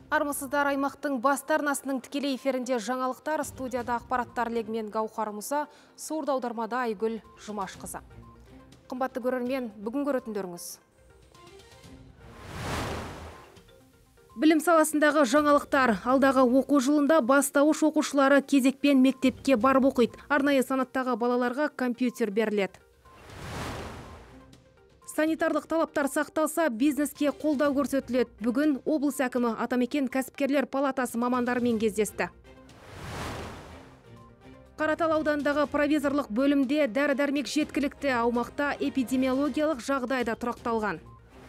Армысыздар, аймақтың басты арнасының тікелей эфирінде жаңалықтар, студияда ақпараттар легімен Гаухар Мұса, сурда аудармада Айгүл Жұмашқызы. Қымбатты көрермен, бүгін көретіндеріңіз. Білім саласындағы жаңалықтар. Алдағы оқу жылында бастауыш оқушылары кезекпен мектепке барып оқиды. Арнайы санаттағы балаларға компьютер беріледі. Санитарлық талаптар сақталса, бизнеске қолдау көрсетіледі. Бүгін облыс әкімі Атамекен кәсіпкерлер палатасы мамандарымен кездесті. Қаратал ауданындағы провизорлық бөлімде дәрі-дәрмек жеткілікті, аумақта эпидемиологиялық жағдайда тұрақталған.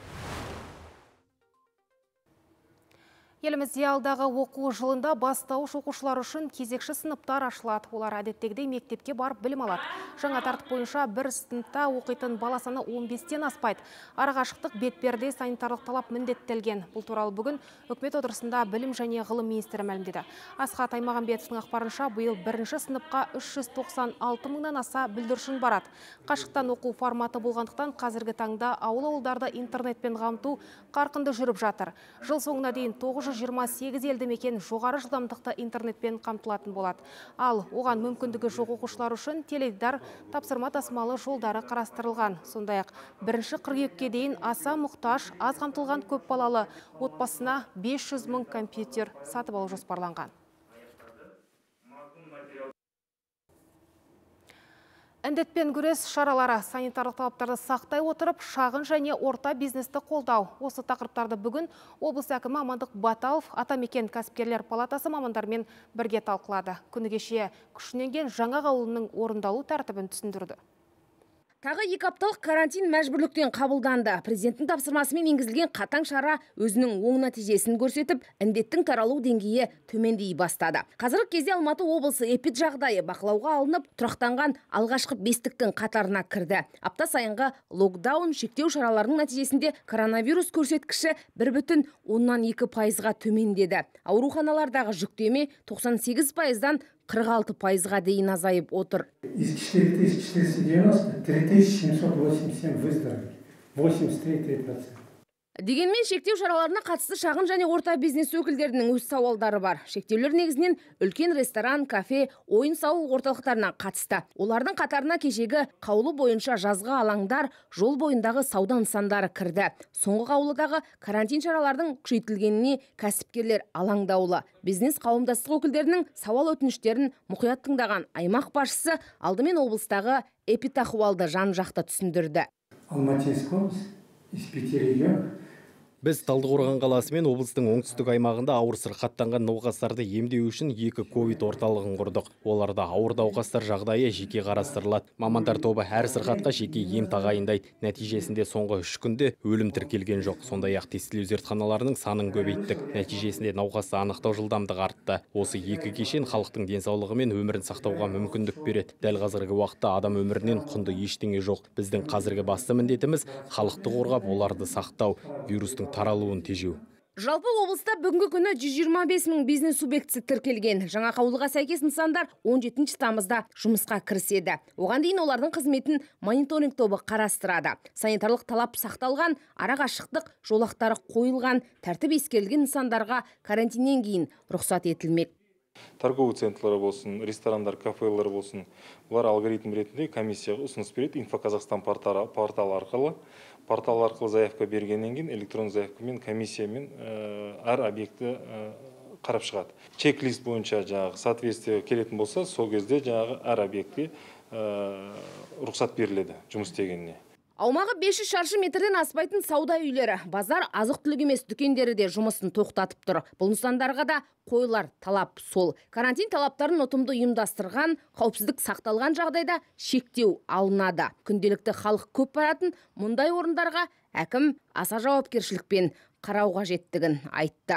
Елімізде алдағы оқу жылында бастауыш оқушылар үшін кезекші сыныптар ашылады. Олар әдеттегідей мектепке барып білім алады. Жаңа тәртіп бойынша бір сыныпта оқитын бала саны 15-тен аспайды. Арақашықтық бетперде санитарлық талап міндеттелген. Бұл туралы бүгін үкімет отырысында білім және ғылым министрі мәлімдеді. Асхат Аймағамбетовтің ақпарынша, биыл бірінші сыныпқа 396 мыңнан аса бүлдіршін барады. Қашықтан оқу форматы болғандықтан қазіргі таңда ауыл-ауылдарды интернетпен қамту қарқынды жүріп жатыр. Жыл соңына дейін 928 елді мекен жоғары жылдамдықты интернетпен қамтылатын болады. Ал оған мүмкіндігі жоқ оқушылар үшін теледидар тапсырма тасымалы жолдары қарастырылған. Сондай-ақ бірінші қыркүйекке дейін аса мұқтаж, аз қамтылған көп балалы отбасына 500 мың компьютер сатып алу жоспарланған. Індетпен күрес шаралары санитарлық талаптарды сақтай отырып, шағын және орта бизнесті қолдау. Осы тақырыптарды бүгін облыс әкімі Амандық Баталов Атамекен кәсіпкерлер палатасы мамандармен бірге талқылады. Күні кеше күшіне енген жаңа қаулының орындалу тәртібін түсіндірді. Тағы 2 апталық карантин мәжбүрліктен қабылданды. Президенттің тапсырмасымен енгізілген қатаң шара өзінің оң нәтижесін көрсетіп, індеттің таралу деңгейі төмендей бастады. Қазіргі кезде Алматы облысы жағдайы бақылауға алынып, тұрақтанған алғашқы бестіктің қатарына кірді. Апта сайынғы локдаун шектеу шараларының нәтижесінде коронавирус көрсеткіші 1,2%-ға төмендеді. Ауруханалардағы жүктеме 98%-дан 46%-ға дейін азайып отыр. Из 4490 3787 выздоровели, 83%. Дегенмен шектеу шараларына қатысты шағын және орта бизнес өкілдерінің өз сауалдары бар. Шектеулер негізінен үлкен ресторан, кафе, ойын-сауық орталықтарына қатысты. Олардың қатарына кешегі қаулы бойынша жазғы алаңдар, жол бойындағы сауда нысандары кірді. Соңғы қаулыдағы карантин шаралардың күшейтілгеніне кәсіпкерлер алаңдаулы. Бизнес қауымдастық өкілдерінің сауал өтініштерін мұқият тыңдаған аймақ басшысы алдымен облыстағы эпидахуалды жан-жақты түсіндірді. Алматинская область из 5 регионов. Біз Талдықорған қаласы мен облыстың оңтүстік аймағында ауыр сырқаттанған науқастарды емдеу үшін 2 ковид орталығын құрдық. Оларда ауыр науқастар жағдайы жеке қарастырылады. Мамандар тобы әр сырқатқа жеке ем тағайындайды. Нәтижесінде соңғы 3 күнде өлім тіркелген жоқ. Сондай-ақ тестілеу зертханаларының санын көбейттік. Нәтижесінде науқасты анықтау жылдамдығы артты. Осы 2 кешен халықтың денсаулығы мен өмірін сақтауға мүмкіндік береді. Дәл қазіргі уақытта адам өмірінен құнды ештеңе жоқ. Біздің қазіргі басты міндетіміз халықты қорғап, оларды сақтау, вирустың таралуын тежеу. Жалпы облыста бүгінгі күні 125 мың бизнес субъектісі тіркелген. Жаңа қаулыға сәйкес нысандар 17 тамызда жұмысқа кіріседі. Оған дейін олардың қызметін мониторинг тобы қарастырады. Санитарлық талап сақталған, арақашықтық жолақтары қойылған, тәртіп ескерілген нысандарға карантиннен кейін рұқсат етілмек. Торговый центрлары болсын, ресторандар, кафелер болсын, бұлар алгоритм ретінде комиссияға ұсыныс береді. Инфо-Казахстан порталы арқылы заявка бергеннен кейін электронды заявкамен комиссиямен әр объекті қарап шығады. Чек-лист бойынша жаңағы соответствие келетін болса, сол кезде жаңағы әр объектке рұқсат беріледі жұмыс істегеніне. Аумағы 500 шаршы метрден аспайтын сауда үйлері, базар, азық-түлік емес дүкендері де жұмысын тоқтатып тұр. Бұл нысандарға да қойылар талап сол. Карантин талаптарын ұтымды ұйымдастырған, қауіпсіздік сақталған жағдайда шектеу алынады. Күнделікті халық көп баратын мұндай орындарға әкім аса жауапкершілікпен қарау қажеттігін айтты.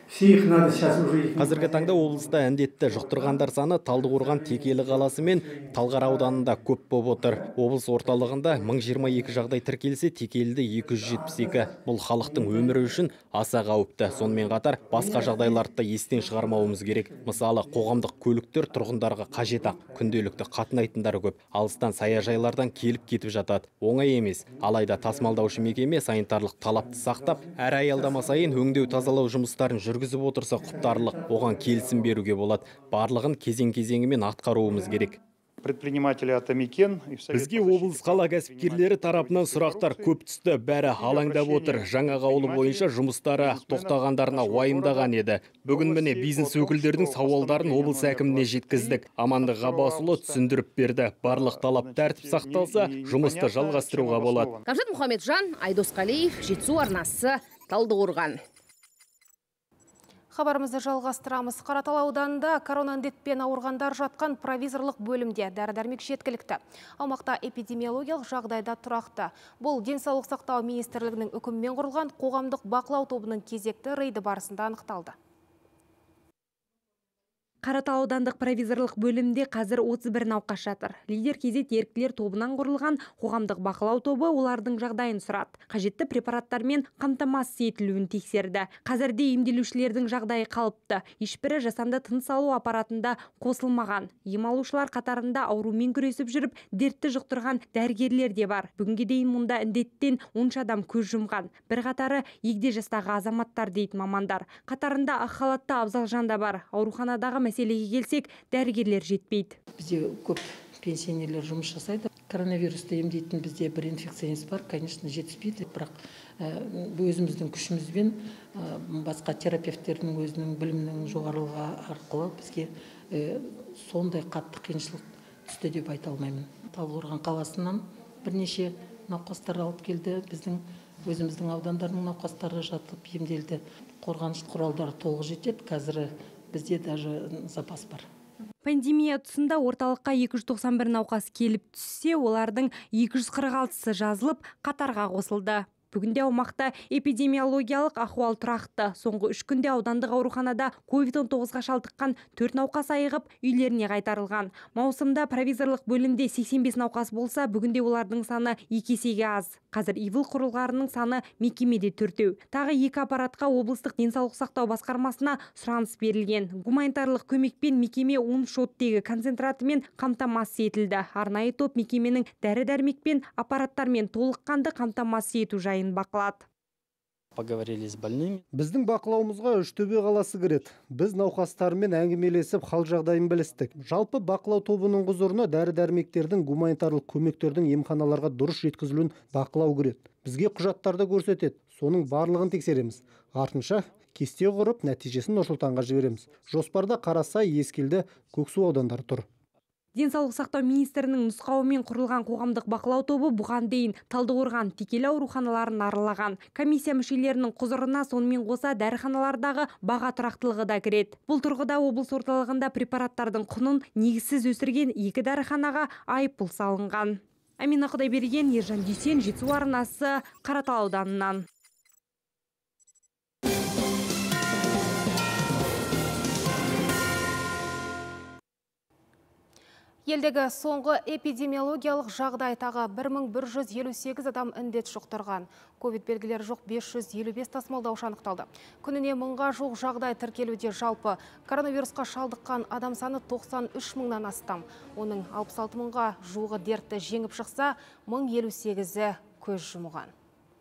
Қазіргі таңда облыста індетті жұқтырғандар саны Талдықорған Текелі қаласы мен Талғар ауданында көп болып отыр. Облыс орталығында 1022 жағдай тіркелсе, Текеліде 272. Бұл халықтың өмірі үшін аса қауіпті. Сонымен қатар басқа жағдайларды естен шығармауымыз керек. Мысалы, қоғамдық көліктер тұрғындарға қажет ақ, күнделікті қатынайтындары көп. Алыстан саяжайлардан келіп кетіп жатады. Оңай емес. Алайда тасымалдаушы мекеме санитарлық гуманитарлық талапты сақтап, әр аялдама сайын өңдеу тазалау жұмыстарын жүргізіп отырса құптарлық, оған келісім беруге болады. Барлығын кезең-кезеңімен атқаруымыз керек. Предприниматели Атамекен. Бізге облыс қала кәсіпкерлері тарапынан сұрақтар көп түсті, бәрі алаңдап отыр. Жаңа қаулы бойынша жұмыстары тоқтағандарына уайымдаған еді. Бүгін міне бизнес өкілдерінің сауалдарын облыс әкіміне жеткіздік. Амандық Ғаббасұлы түсіндіріп берді. Барлық талап тәртіп сақталса, жұмысты жалғастыруға болады. Қамшат Мұхамеджан, Айдос Қалиев, Жетісу арнасы, Талдықорған. Хабарымызды жалғастырамыз. Қаратал ауданында корона індетпен ауырғандар жатқан провизорлық бөлімде дәрі-дәрмек жеткілікті. Аумақта эпидемиологиялық жағдайда тұрақты. Бұл денсаулық сақтау министрлігінің үкімімен құрылған қоғамдық бақылау тобының кезекті рейді барысында анықталды. Қаратал аудандық провизорлық бөлімде қазір 31 науқас жатыр. Лидер кезет еріктілер тобынан құрылған қоғамдық бақылау тобы олардың жағдайын сұрады. Қажетті препараттармен қамтамасыз етілуін тексерді. Қазірде емделушілердің жағдайы қалыпты. Ешбірі жасанды тыныс алу аппаратында қосылмаған. Ем алушылар қатарында аурумен күресіп жүріп, дертті жұқтырған дәрігерлер де бар. Бүгінге дейін мұнда індеттен 10 адам көз жұмған. Бір қатары егде жастағы азаматтар дейді мамандар. Қатарында ақ халатты абзал жан да бар. Ауруханадағы мәселеге келсек, дәрігерлер жетпейді. Бізде көп пенсионерлер жұмыс жасайды. Коронавирусты емдейтін бізде бір инфекционист бар, конечно, жетіспейді. Бірақ өзіміздің күшімізбен басқа терапевттердің өзінің білімінің жоғарылығы арқылы бізге сондай қатты қиыншылық түсті деп айта алмаймын. Талдықорған қаласынан бірнеше науқастар алып келді. Біздің өзіміздің аудандардың науқастары жатып емделді. Қорғаныш құралдары толық жетеді. Қазір бізде даже запас бар. Пандемия тұсында орталыққа 291 науқас келіп түссе, олардың 246-сы жазылып, қатарға қосылды. Бүгінде аумақта эпидемиологиялық ахуал тұрақты. Соңғы 3 күнде аудандық ауруханада COVID-19-ға шалдыққан 4 науқас айығып, үйлеріне қайтарылған. Маусымда провизорлық бөлімде 85 науқас болса, бүгінде олардың саны 2 есеге аз. Қазір ивыл құрылғарының саны мекемеде 4. Тағы 2 аппаратқа облыстық денсаулық сақтау басқармасына сұраныс берілген. Гуманитарлық көмекпен мекеме 10 шоттегі концентратымен қамтамасыз етілді. Арнайы топ мекеменің дәрі-дәрмекпен, аппараттармен толыққанды қамтамасыз ету жайын бақылады. Поговорили с больными. Біздің бақылауымызға Үштөбе қаласы кіреді. Біз науқастармен әңгімелесіп, хал жағдайын білістік. Жалпы бақылау тобының құзырына дәрі-дәрмектердің, гуманитарлық көмектердің емханаларға дұрыс жеткізілуін бақылау кіреді. Бізге құжаттарды көрсетеді. Соның барлығын тексереміз. Артынша кесте құрып, нәтижесін Нұр-Сұлтанға жібереміз. Жоспарда Қарасай, Ескелді, Көксу аудандары тұр. Денсаулық сақтау министрінің нұсқауымен құрылған қоғамдық бақылау тобы бұған дейін Талдықорған, Текелі ауруханаларын аралаған. Комиссия мүшелерінің құзырына сонымен қоса дәріханалардағы баға тұрақтылығы да кіреді. Бұл тұрғыда облыс орталығында препараттардың құнын негізсіз өсірген 2 дәріханаға айыппұл салынған. Амина Құдайберген, Ержан Дүйсен, Жетісу арнасы, Қаратал ауданынан. Елдегі соңғы эпидемиологиялық жағдай тағы 1158 адам індет жұқтырған. Ковид белгілері жоқ 555 тасымалдаушы анықталды. Күніне 1000-ға жуық жағдай тіркелуде. Жалпы коронавирусқа шалдыққан адам саны 93 мыңнан астам. Оның 66 мыңға жуығы дертті жеңіп шықса, 1058-і көз жұмған.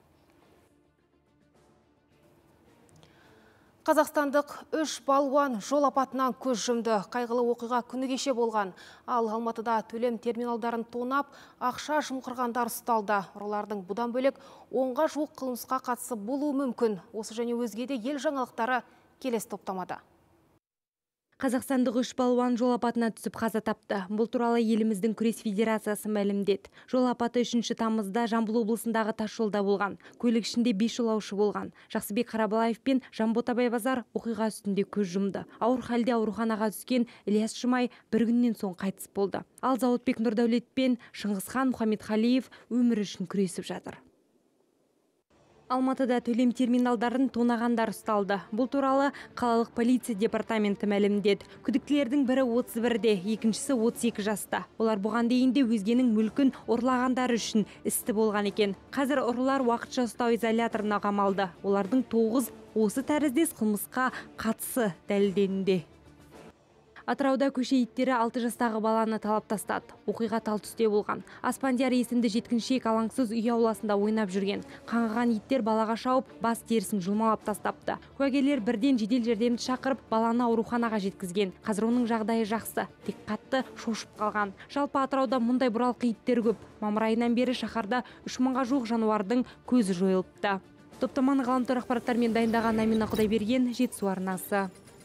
Қазақстандық 3 балуан жол апатынан көз жұмды. Қайғылы оқиға күні кеше болған. Ал Алматыда төлем терминалдарын тонап, ақша жымқырғандар ұсталды. Ұрылардың бұдан бөлек 10-ға жуық қылмысқа қатысы болуы мүмкін. Осы және өзге де ел жаңалықтары келесі топтамада. Қазақстандық 3 балуан жол апатына түсіп қаза тапты. Бұл туралы еліміздің күрес федерациясы мәлімдеді. Жол апаты 3 тамызда Жамбыл облысындағы тас жолда болған. Көлік ішінде 5 жолаушы болған. Жақсыбек Қарабалаев пен Жанбота Байбазар оқиға үстінде көз жұмды. Ауыр халде ауруханаға түскен Ильяс Жұмай бір күннен соң қайтыс болды. Ал Зауытбек Нұрдәулет пен Шыңғысхан Мұхамедқалиев өмір үшін күресіп жатыр. Алматыда төлем терминалдарын тонағандар ұсталды. Бұл туралы қалалық полиция департаменті мәлімдеді. Күдіктілердің бірі 31-де, екіншісі 32 жаста. Олар бұған дейін де өзгенің мүлкін ұрлағандар үшін істі болған екен. Қазір ұрылар уақытша ұстау изоляторына қамалды. Олардың 9 осы тәріздес қылмысқа қатысы дәлелденуде. Атырауда көше иттері 6 жастағы баланы талап тастады. Оқиға тал түсте болған. Аспандияр есімді жеткіншек алаңсыз үй ауласында ойнап жүрген. Қаңғыған иттер балаға шауып, бас терісін жұлмалап тастапты. Куәгерлер бірден жедел жәрдемді шақырып, баланы ауруханаға жеткізген. Қазір оның жағдайы жақсы, тек қатты шошып қалған. Жалпы Атырауда мұндай бұралқы иттер көп. Мамыр айынан бері шаһарда 3000-ға жуық жануардың көзі жойылыпты. Топтаманы ғаламтор ақпараттармен дайындаған Амина Құдайберген, Жетісу арнасы.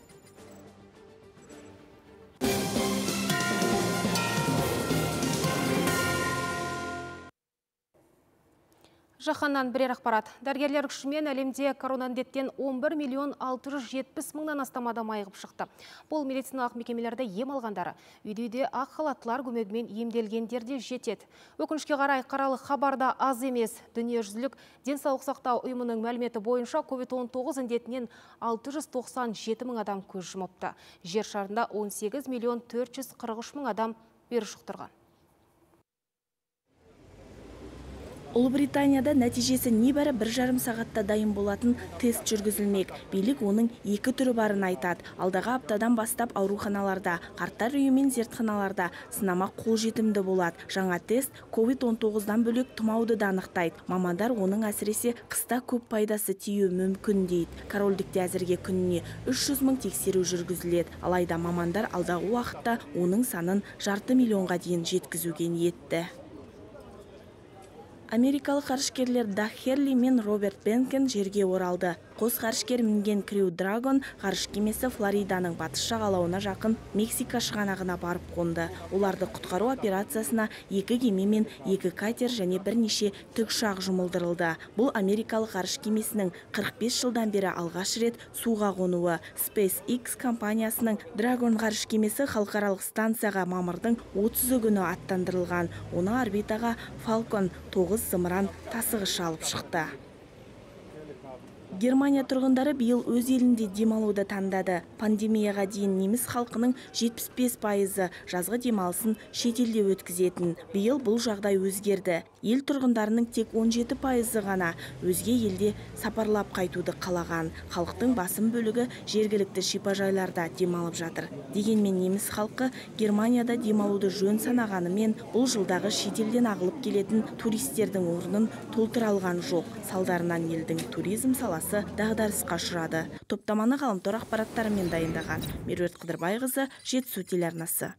Жаһаннан бірер ақпарат. Дәрігерлер күшімен әлемде коронандеттен 11.670.000-нан астам адам айығып шықты. Бұл медициналық мекемелерде ем алғандары, үйде ақ халаттылар көмегімен емделгендер де жетеді. Өкінішке қарай қаралық хабарда аз емес. Дүниежүзілік денсаулық сақтау ұйымының мәліметі бойынша COVID-19 індетінен 697.000 адам көз жұмыпты. Жер шарында 18.443.000 адам вирус жұқтырған. Ұлыбританияда нәтижесі небәрі 1,5 сағатта дайын болатын тест жүргізілмек. Билік оның 2 түрі барын айтады. Алдағы аптадан бастап ауруханаларда, қарттар үйі мен зертханаларда сынама қолжетімді болады. Жаңа тест COVID-19-дан бөлек тұмауды да анықтайды. Мамандар оның әсіресе қыста көп пайдасы тиюі мүмкін дейді. Корольдікте әзірге күніне 300.000 тексеру жүргізіледі. Алайда мамандар алдағы уақытта оның санын 500.000-ға дейін жеткізуге ниетті. Америкалық ғарышкерлер Даг Херли мен Роберт Бенкен жерге оралды. Қос ғарышкер мінген Crew Dragon ғарыш кемесі Флориданың батыс жағалауына жақын Мексика шығанағына барып қонды. Оларды құтқару операциясына 2 кеме мен 2 катер және бірнеше тікұшақ жұмылдырылды. Бұл америкалық ғарыш кемесінің 45 жылдан бері алғаш рет суға қонуы. SpaceX компаниясының Dragon ғарыш кемесі халықаралық станцияға мамырдың 30 күні аттандырылған. Оны орбитаға Falcon 9 зымыран тасығыш алып шықты. Германия тұрғындары биыл өз елінде демалуды таңдады. Пандемияға дейін неміс халқының 75% жазғы демалысын шетелде өткізетін. Биыл бұл жағдай өзгерді. Ел тұрғындарының тек 17% ғана өзге елде сапарлап қайтуды қалаған. Халықтың басым бөлігі жергілікті шипажайларда демалып жатыр. Дегенмен неміс халқы Германияда демалуды жөн санағанымен, бұл жылдағы шетелден ағылып келетін туристердің орнын толтыра алған жоқ. Салдарынан елдің туризм саласы дағдарысқа ұшырады. Топтаманы ғаламтор ақпараттарымен дайындаған Меруерт Қыдырбайқызы, Жетісу телеарнасы.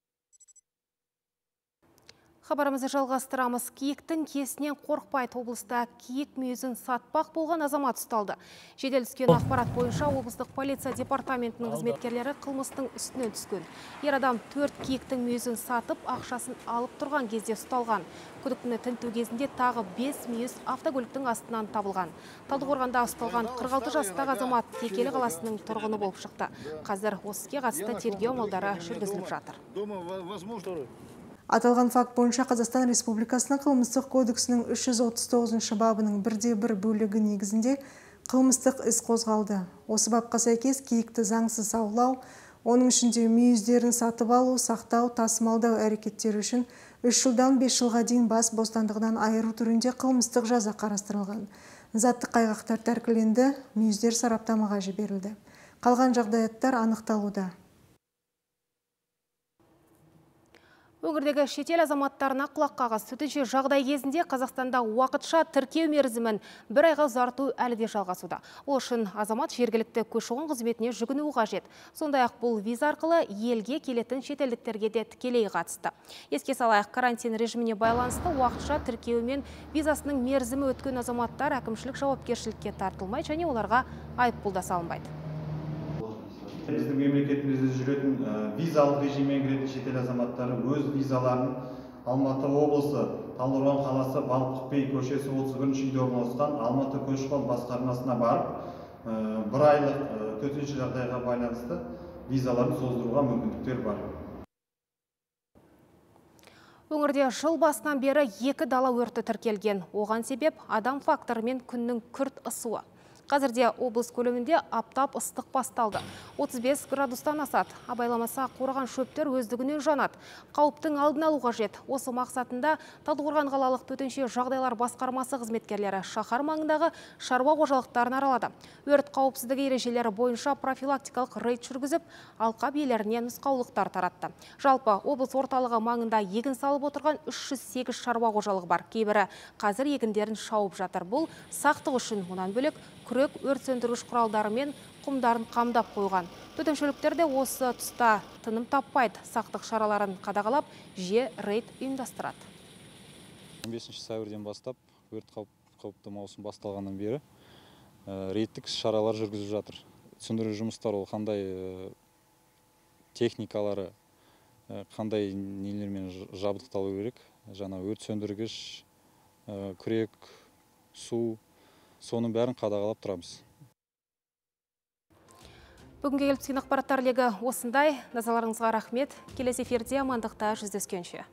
Хабарымызды жалғастырамыз. Киіктің кесінен қорықпайды. Облыста киік мүйізін сатпақ болған азамат ұсталды. Жедел түскен ақпарат бойынша облыстық полиция департаментінің қызметкерлері қылмыстың үстінен түскен. Ер адам 4 киіктің мүйізін сатып, ақшасын алып тұрған кезде ұсталған. Күдіктіні тінту кезінде тағы 5 мүйіз автокөліктің астынан табылған. Талдықорғанда ұсталған 46 жастағы азамат Текелі қаласының тұрғыны болып шықты. Қазір осы іске қатысты тергеу амалдары жүргізіліп жатыр. Аталған факт бойынша Қазақстан Республикасының қылмыстық кодексінің 339 бабының 1-1 бөлігі негізінде қылмыстық іс қозғалды. Осы бапқа сәйкес киікті заңсыз аулау, оның ішінде мүйіздерін сатып алу, сақтау, тасымалдау әрекеттері үшін 3 жылдан 5 жылға дейін бас бостандығынан айыру түрінде қылмыстық жаза қарастырылған. Заттық айғақтар тәркіленді, мүйіздер сараптамаға жіберілді. Қалған жағдаяттар анықталуда. Өңірдегі шетел азаматтарына құлақ қағыз. Төтенше жағдай кезінде Қазақстанда уақытша тіркеу мерзімін 1 айға ұзарту әлі де жалғасуда. Ол үшін азамат жергілікті көші-қон қызметіне жүгінуі қажет. Сондай-ақ бұл виза арқылы елге келетін шетелдіктерге де тікелей қатысты. Еске салайық, карантин режиміне байланысты уақытша тіркеу мен визасының мерзімі өткен азаматтар әкімшілік жауапкершілікке тартылмайды және оларға айыппұл да салынбайды. Біздің мемлекетімізде жүретін визалық режиммен кіретін шетел азаматтары өз визаларын Алматы облысы, Талдықорған қаласы, Балықбей көшесі 31-ші үйде орналасқан Алматы көші-қон басқармасына барып, 1 айлық төтенше жағдайға байланысты визаларын создыруға мүмкіндіктер бар. Өңірде жыл басынан бері 2 дала өрті тіркелген. Оған себеп адам факторы мен күннің күрт ысуы. Қазірде облыс көлемінде аптап ыстық басталды. 35 градустан асады. Абайламаса қорған шөптер өздігінен жанады. Қауіптің алдын алу қажет. Осы мақсатында Талдықорған қалалық төтенше жағдайлар басқармасы қызметкерлері шаһар маңындағы шаруа қожалықтарын аралады. Өрт қауіпсіздігі ережелері бойынша профилактикалық рейд жүргізіп, алқап иелеріне нұсқаулықтар таратты. Жалпы облыс орталығы маңында егін салып отырған 308 шаруа қожалығы бар. Кейбірі қазір егіндерін шауып жатыр. Бұл сақтық үшін, мұнан бөлек күрек, өрт сөндіргіш құралдары мен құмдарын қамдап қойған. Төтеншіліктер де осы тұста тыным таппайды. Сақтық шараларын қадағалап, жиі рейд ұйымдастырады. 15 сәуірден бастап өрт қауіпті маусым басталғаннан бері рейдтік шаралар жүргізіп жатыр. Сөндіру жұмыстары ол қандай техникалары, қандай нелермен жабдықталу керек. Жаңа өрт сөндіргіш, күрек, су, соның бәрін қадағалап тұрамыз. Бүгінге келіп түскен ақпараттар легі осындай. Назарларыңызға рахмет. Келесі эфирде амандықта жүздескенше.